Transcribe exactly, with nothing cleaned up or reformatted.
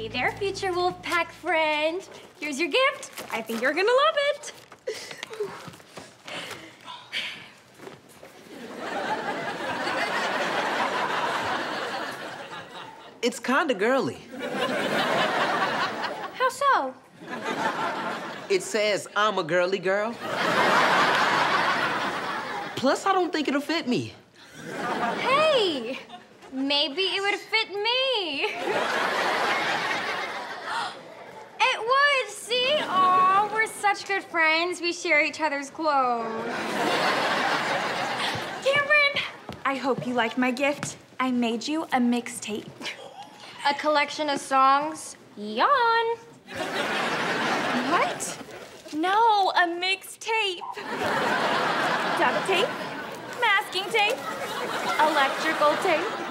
there, future Wolfpack friend. Here's your gift. I think you're gonna love it. It's kinda girly. How so? It says I'm a girly girl. Plus, I don't think it'll fit me. Hey, maybe it would fit me. It would, see? Aw, we're such good friends. We share each other's clothes. Cameron, I hope you liked my gift. I made you a mixtape. A collection of songs? Yawn. What? No, a mixtape. Duct tape, masking tape, electrical tape.